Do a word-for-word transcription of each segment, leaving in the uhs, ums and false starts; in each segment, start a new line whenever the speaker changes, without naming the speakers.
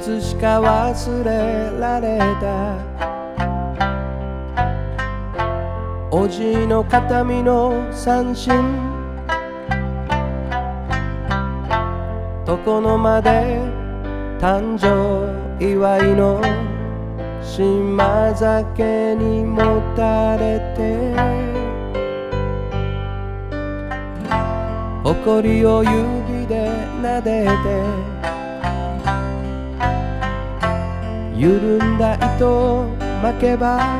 つしか忘れられたおじの形見の三振床の間で誕生祝いの島酒にもたれて誇りを指で撫でて緩んだ糸を巻けば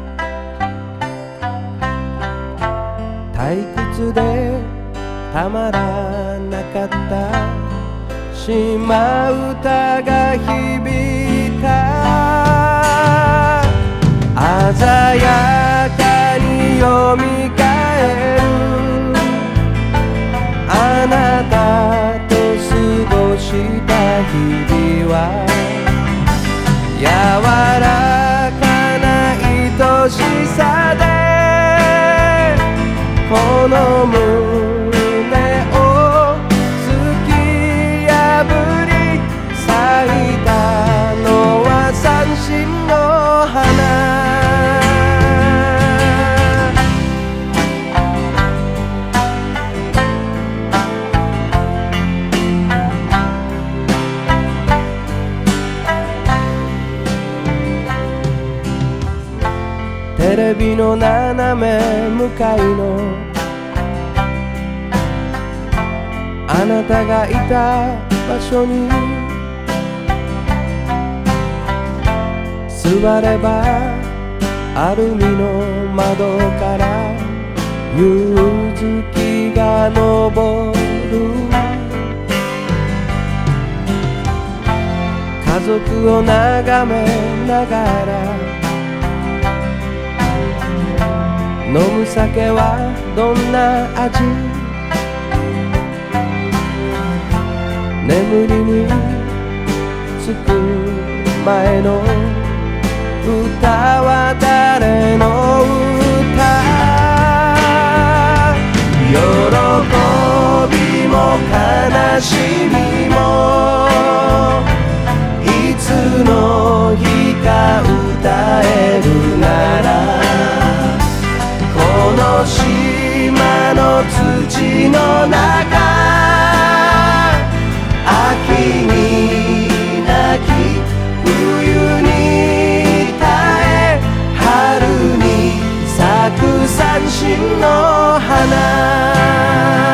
退屈でたまらなかった島唄が響いた鮮やかによみがえるあなたと過ごした日々は柔らかな愛しさでこの胸を突き破り咲いたのは三振の花テレビの斜め向かいのあなたがいた場所に座ればアルミの窓から夕月が昇る家族を眺めながら飲む酒はどんな味眠りにつく前の歌は誰の歌喜びも悲しみもいつの日か歌えるならこの島の土の中秋に泣き冬に耐え春に咲く三振の花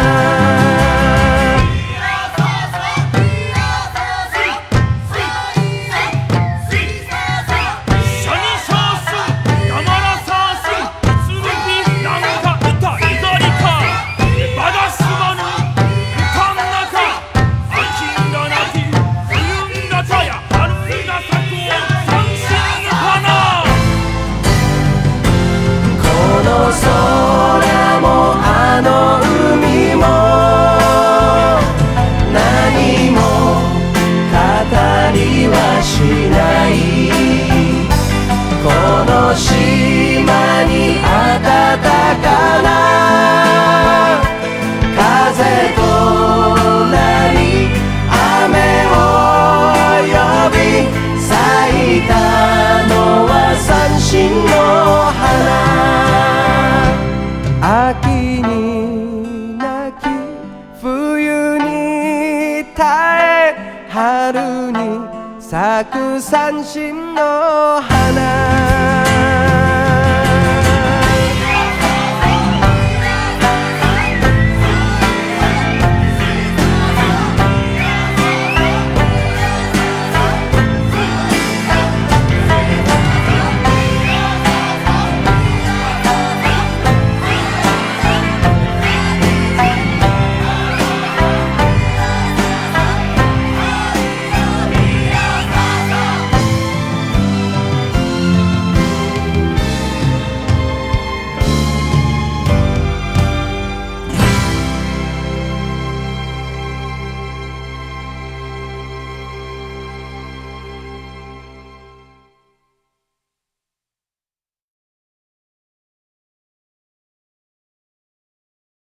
島に暖かな風となり雨を呼び咲いたのは三振の花秋に泣き冬に耐え春に咲く三振